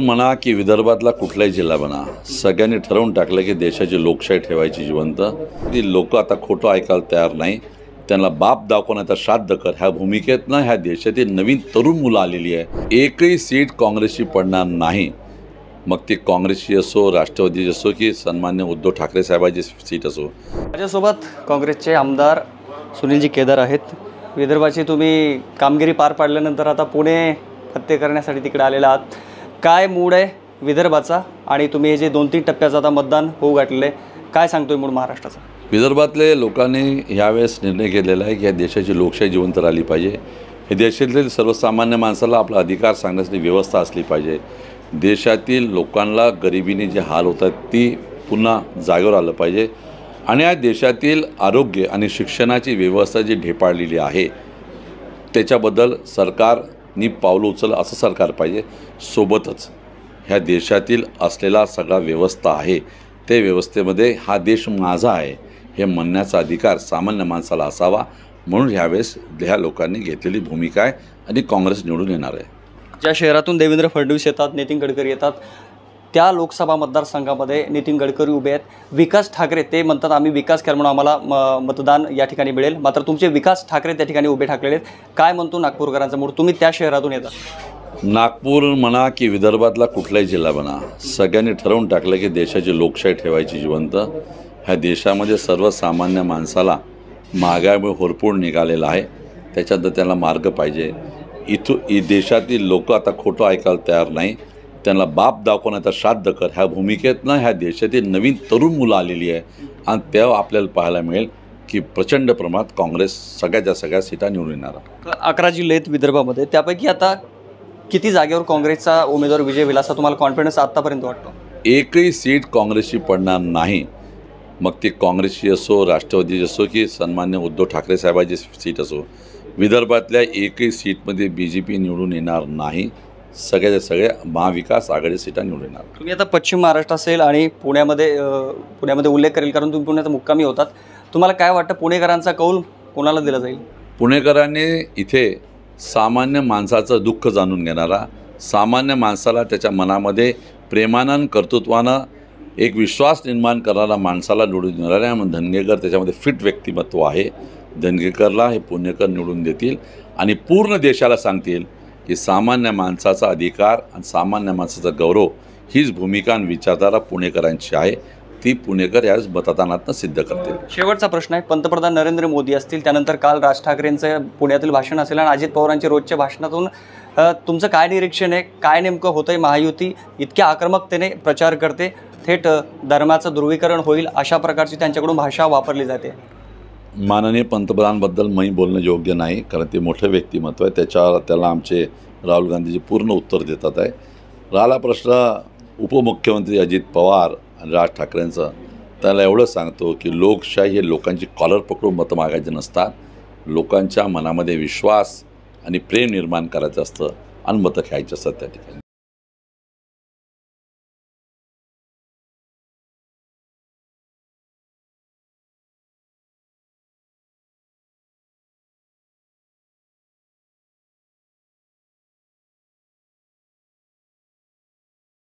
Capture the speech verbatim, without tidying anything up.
म्हणा की विदर्भातला कुठलाही जिल्हा म्हणा, सगळ्यांनी ठरवून टाकलं की देशाची लोकशाही ठेवायची जिवंत। ती लोक आता खोटं ऐकायला तयार नाही। त्यांना बाप दाखवण्याचा श्राद्ध कर ह्या भूमिकेतनं ह्या देशातील नवीन तरुण मुलं आलेली आहे। एकही सीट काँग्रेसची पडणार नाही, मग ती काँग्रेसची असो, राष्ट्रवादीची असो की सन्मान्य उद्धव ठाकरे साहेबांची सीट असो। माझ्यासोबत काँग्रेसचे आमदार सुनीलजी केदार आहेत। विदर्भाची तुम्ही कामगिरी पार पाडल्यानंतर आता पुणे फत्ते करण्यासाठी तिकडे आलेला आहात। काय मूड आहे विदर्भाचा आणि तुम्ही हे जे दोन तीन टप्प्याचं आता मतदान होऊ घातलेलं आहे, काय सांगतोय मूड महाराष्ट्राचा? विदर्भातले लोकांनी यावेळेस निर्णय घेतलेला आहे की या देशाची लोकशाही जिवंत राहिली पाहिजे। हे देशातील सर्वसामान्य माणसाला आपला अधिकार सांगण्याची व्यवस्था असली पाहिजे। देशातील लोकांना गरिबीने जे हाल होतात ती पुन्हा जागेवर आलं पाहिजे आणि या देशातील आरोग्य आणि शिक्षणाची व्यवस्था जी ढेपाळलेली आहे त्याच्याबद्दल सरकारनी पावलं उचललं असं सरकार पाहिजे। सोबतच ह्या देशातील असलेला सगळा व्यवस्था आहे ते व्यवस्थेमध्ये हा देश माझा आहे हे म्हणण्याचा अधिकार सामान्य माणसाला असावा, म्हणून ह्यावेळेस ह्या लोकांनी घेतलेली भूमिका आहे आणि काँग्रेस निवडून येणार आहे। ज्या शहरातून देवेंद्र फडणवीस येतात, नितीन गडकरी येतात, त्या लोकसभा मतदारसंघामध्ये नितीन गडकरी उभे आहेत। विकास ठाकरे ते म्हणतात आम्ही विकास केला म्हणून आम्हाला म मतदान या ठिकाणी मिळेल, मात्र तुमचे विकास ठाकरे त्या ठिकाणी उभे ठाकलेले आहेत। काय म्हणतो नागपूरकरांचा मूड? तुम्ही त्या शहरातून येता। नागपूर म्हणा की विदर्भातला कुठलाही जिल्हा म्हणा, सगळ्यांनी ठरवून टाकलं की देशाची लोकशाही ठेवायची जिवंत। ह्या देशामध्ये सर्वसामान्य माणसाला महागाईमुळे होरपूळ निघालेला आहे, त्याच्यात त्याला मार्ग पाहिजे। इथं ई देशातील लोक आता खोटं ऐकायला तयार नाही। त्यांना बाप दाखवण्याचा श्राद्ध कर ह्या भूमिकेतनं ह्या देशातील नवीन तरुण मुलं आलेली आहे आणि तेव्हा आपल्याला पाहायला मिळेल की प्रचंड प्रमाणात काँग्रेस सगळ्याच्या सगळ्या सीटा निवडून येणार। अकरा जिल्हे आहेत विदर्भामध्ये, त्यापैकी आता किती जागेवर काँग्रेसचा उमेदवार विजय होईल असा तुम्हाला कॉन्फिडन्स आत्तापर्यंत वाटतो? एकही सीट काँग्रेसची पडणार नाही, मग ती काँग्रेसची असो, राष्ट्रवादीची असो की सन्मान्य उद्धव ठाकरे साहेबांची सीट असो। विदर्भातल्या एकही सीटमध्ये बी जे पी निवडून येणार नाही। सगळ्याच्या सगळ्या महाविकास आघाडी सीटा निवडून येणार। तुम्ही आता पश्चिम महाराष्ट्र असेल आणि पुण्यामध्ये पुण्यामध्ये उल्लेख करेल कारण तुम्ही पुण्यात मुक्कामी होतात, तुम्हाला काय वाटतं पुणेकरांचा कौल कोणाला दिला जाईल? पुणेकरांनी इथे सामान्य माणसाचं दुःख जाणून घेणारा, सामान्य माणसाला त्याच्या मनामध्ये प्रेमानं कर्तृत्वानं एक विश्वास निर्माण करणारा माणसाला निवडून देणारा आहे। धनगेकर त्याच्यामध्ये फिट व्यक्तिमत्व आहे। धनगेकरला हे पुणेकर निवडून देतील आणि पूर्ण देशाला सांगतील की सामान्य माणसाचा अधिकार आणि सामान्य माणसाचा गौरव हीच भूमिका आणि विचारधारा पुणेकरांची आहे। ती पुणेकर याच मतदानातनं सिद्ध करतील। शेवटचा प्रश्न आहे, पंतप्रधान नरेंद्र मोदी असतील, त्यानंतर काल राज ठाकरेंचं पुण्यातील भाषण असेल आणि अजित पवारांच्या रोजच्या भाषणातून तुमचं काय निरीक्षण आहे? काय नेमकं होतं आहे? महायुती इतक्या आक्रमकतेने प्रचार करते, थेट धर्माचं ध्रुवीकरण होईल अशा प्रकारची त्यांच्याकडून भाषा वापरली जाते। माननीय पंतप्रधानबद्दल मी बोलणं योग्य नाही, कारण ते मोठं व्यक्तिमत्व आहे। त्याच्यावर त्याला आमचे राहुल गांधीजी पूर्ण उत्तर देतात आहे। राहिला प्रश्न उपमुख्यमंत्री अजित पवार आणि राज ठाकरेंचं, त्याला एवढं सांगतो की लोकशाही हे लोकांची कॉलर पकडून मतं मागायचे नसतात। लोकांच्या मनामध्ये विश्वास आणि प्रेम निर्माण करायचं असतं आणि मतं घ्यायची असतात त्या ठिकाणी।